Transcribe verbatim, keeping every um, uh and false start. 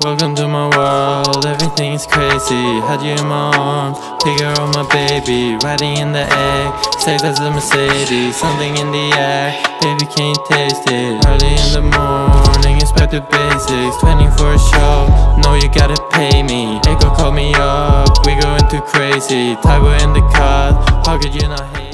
Welcome to my world, everything is crazy. Had you in my arms, figure on my baby. Riding in the egg, safe as a Mercedes. Something in the air, baby can you taste it? Early in the morning, inspect the basics. Twenty for a show, know you gotta pay me. Echo call me up, we going too crazy. Thaiboy in the cut, how could you not hate?